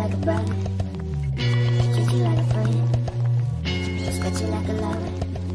like a brother, treat you like a friend, respect you like a lover.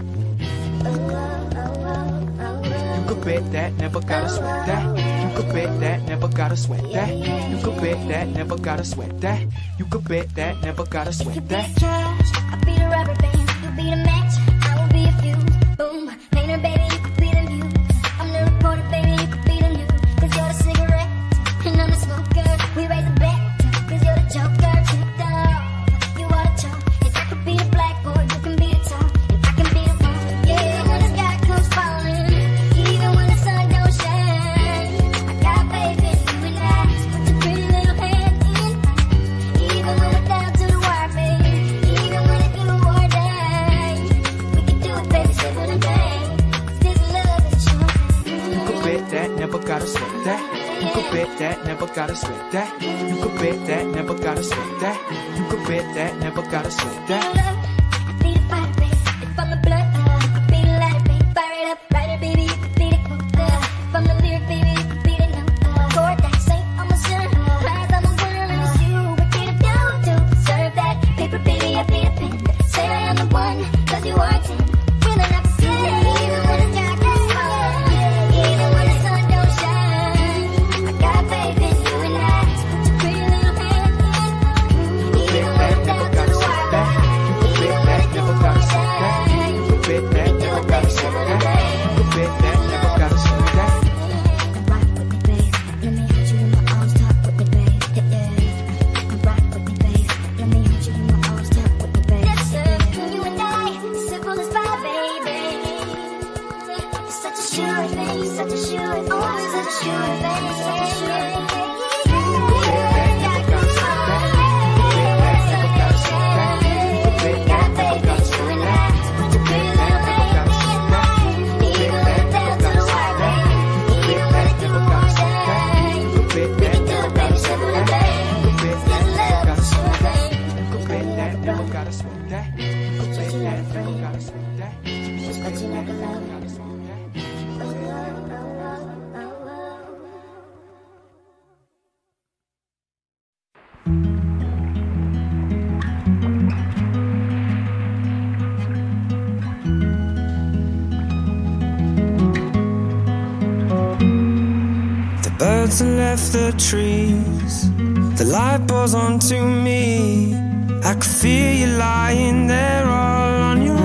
You could bet that, never gotta sweat that. You could bet that, never gotta sweat that. You could bet that, never gotta sweat that. You could bet that, never gotta sweat that. You could be the cash, I'll be the rubber band. You be the match, I will be a fuse. Boom, painter baby, you could be the muse. I'm the reporter baby, you could be the news. Cause you're the cigarette, and I'm the smoker. We raise a bet, cause you're the joker. Tricked off, you are the chalk. And I could be the blackboard, you can be the top. And I can be the one, yeah, when the sky comes falling. Even when the sun don't shine, I got faith in you and I. Put your pretty little hand in. Even when we're down to the wire, baby. Even when it's you or die, we can do it, baby, simple and bang. This love is short. You could bet that, never gotta sweat that. You could bet that, never gotta sweat that. You could bet that, never gotta sweat that. You could bet that, never gotta sweat that. Be the fire, baby. If I'm the blood, be the lighter, baby. Fire it up, writer, baby. You could be the quote. If I'm the lyric, baby, you could be the note. Chord that say I'm a sinner, cries I'm a winner, and it's you. What can I do to deserve that? Paper, baby, I be the pen. Say I am the one, cause you are 10. Feeling up to 10. Even when the sky gets falling, even when the sun don't shine, I got faith in you and I. Put your pretty little hand in. Even when it's down to the wire, You could bet that, never gotta sweat that. You could bet that, never gotta sweat that. You could bet that, never gotta sweat that. Rock with me, babe. Let me hold you in my arms, talk with me, babe. Yeah. Rock with me, babe. Let me hold you in my arms, talk with me, babe. Yes, sir. You and I, simple as pie, baby. You're such a sure thing, such a sure thing, oh, such a sure thing, such a sure thing. Got faith in you and I. Put your pretty little hand in mine. Even when it's down to the wire, baby. Even when it's you or die, we can do it, baby, simple and bang. This love is a sure thing. You could bet that, never gotta sweat that. You could bet that, never gotta sweat that. Respect you like a lover. The birds have left the trees, the light pours onto me. I could feel you lying there all on your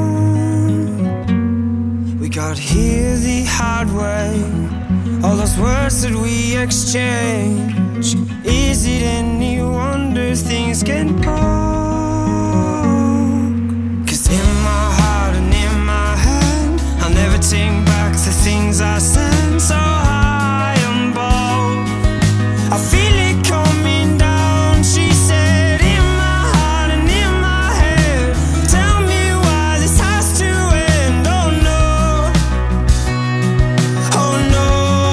own. We got here the hard way, all those words that we exchange. Is it any wonder things can go? Cause in my heart and in my hand, I'll never take back the things I said. So high and bold, I feel it coming down. She said, in my heart and in my head, tell me why this has to end. Oh no, oh no,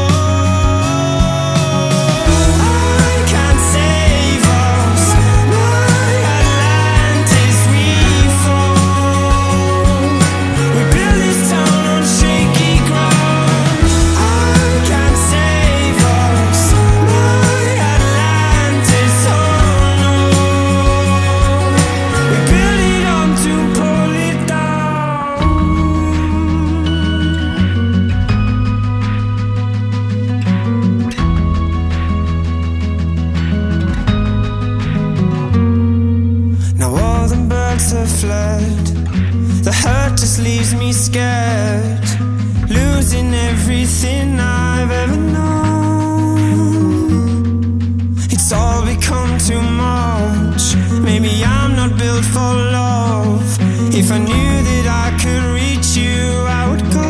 I can't save us. My Atlantis, we fall. We build this town on shaky ground. I can't save us. My Atlantis, oh no. We build it on to pull it down. Now all the birds have fled. The hurt just leaves me scared, losing everything I've ever known. It's all become too much. Maybe I'm not built for love. If I knew that I could reach you, I would go.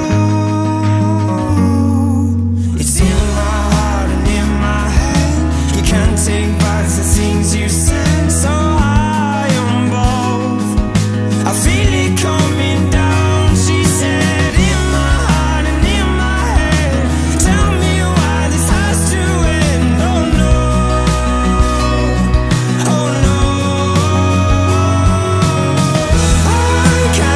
It's in my heart and in my head. You can't take back the things you said. So high on both, I feel it coming down. She said, in my heart and in my head, tell me why this has to end. Oh no, oh no, I can't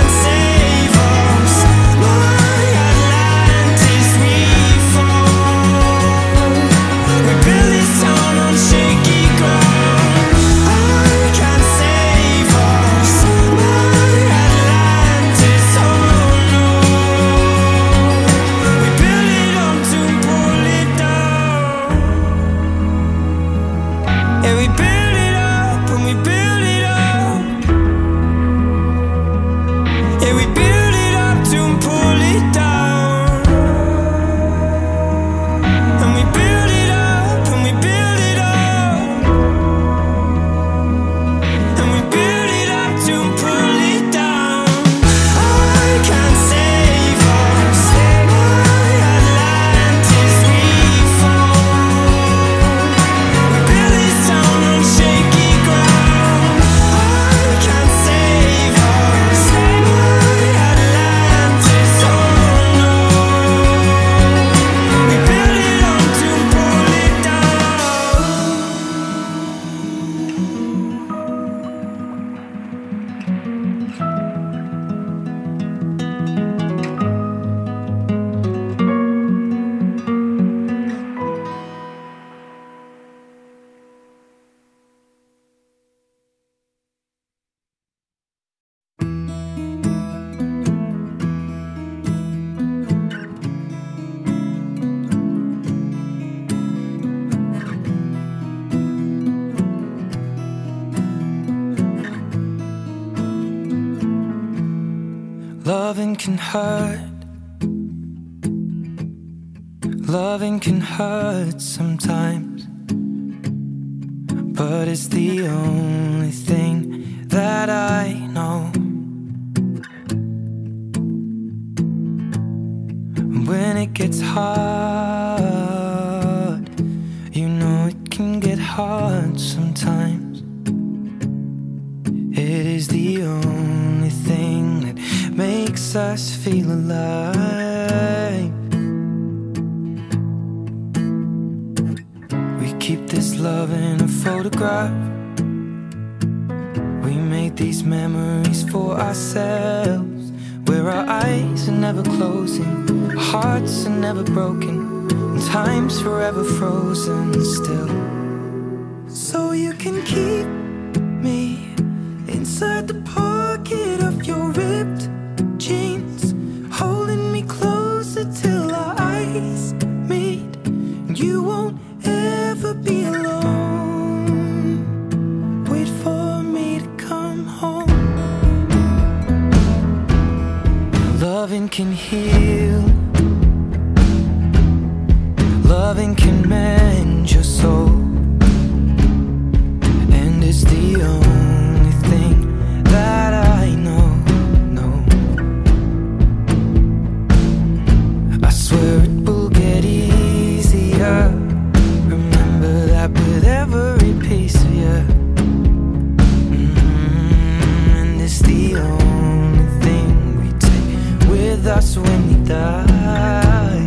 Loving can hurt. Loving can hurt sometimes, but it's the only thing that I know. When it gets hard, you know it can get hard sometimes. It is the only thing that makes us feel alive. We keep this love in a photograph. We made these memories for ourselves, where our eyes are never closing, our hearts are never broken, and time's forever frozen still. So you can keep me inside the pocket of your ripped jeans, holding me closer till our eyes meet. You won't ever be alone. Wait for me to come home. Loving can heal. Loving can mend your soul, and it's the only thing that I know. I swear it will get easier. Remember that with every piece of you. And it's the only thing we take with us when we die.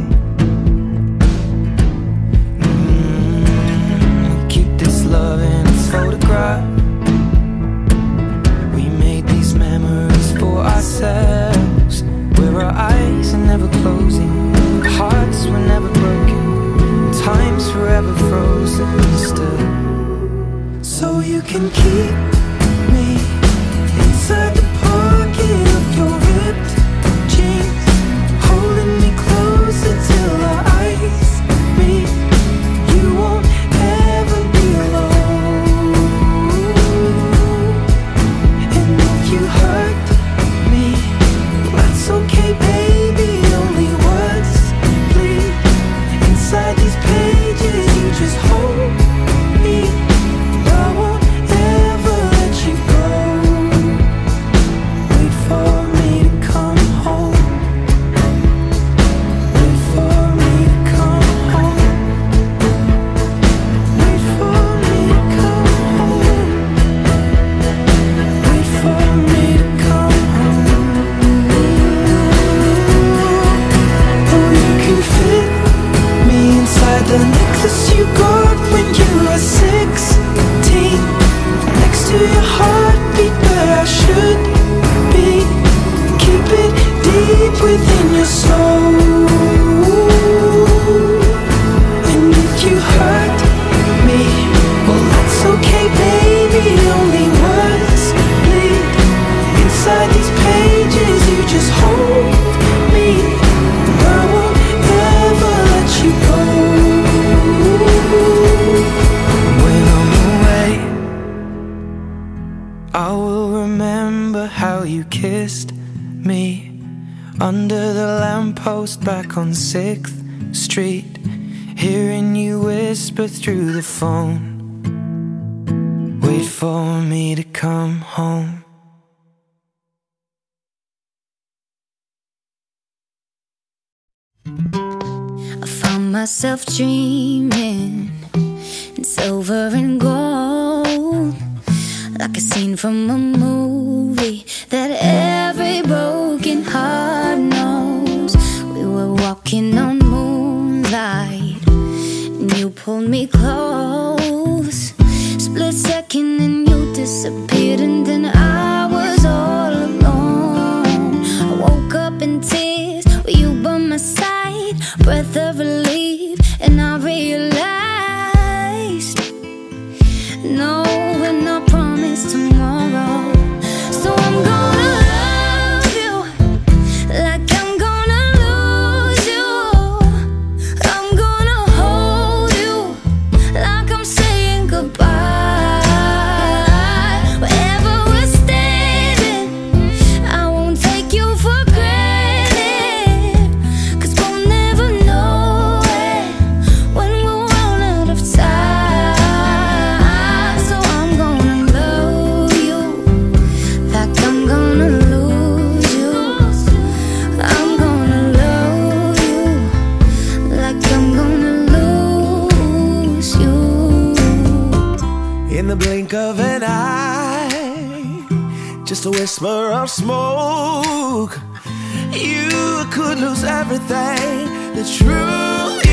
We keep this love in its photograph. We made these memories for ourselves, where our eyes are never closing, our hearts were never broken, time's forever frozen still. So you can keep me inside the pocket of your ripped jeans, holding me closer till our eyes meet. You won't ever be alone. And if you hurt me, that's okay, baby. Only words bleed inside these pages. You just hold me. I won't ever let you go. Wait for me to come home. Wait for me to come home. Wait for me to come home. Wait for me to come home. Oh, you can fit me inside the necklace you got when you were 16, next to your heartbeat where I should be. Keep it deep within your soul. And if you hurt me, well, that's okay, baby. Only words bleed inside these pages. You just hold me. I won't ever let you go. When I'm away, I will remember how you kissed me under the lamppost back on 6th Street, hearing you whisper through the phone. Wait for me to come home. I found myself dreaming in silver and gold, like a scene from a movie that every broken heart knows. We were walking on moonlight and you pulled me close. Split second and you disappeared, and then I was all alone. I woke up in tears with you by my side, breath of relief, and I realized no, we're not promised tomorrow. So I'm gonna love you like I'm gonna lose you. I'm gonna hold you like I'm saying goodbye. Wherever we're standing, I won't take you for granted. In the blink of an eye, just a whisper of smoke, you could lose everything. The truth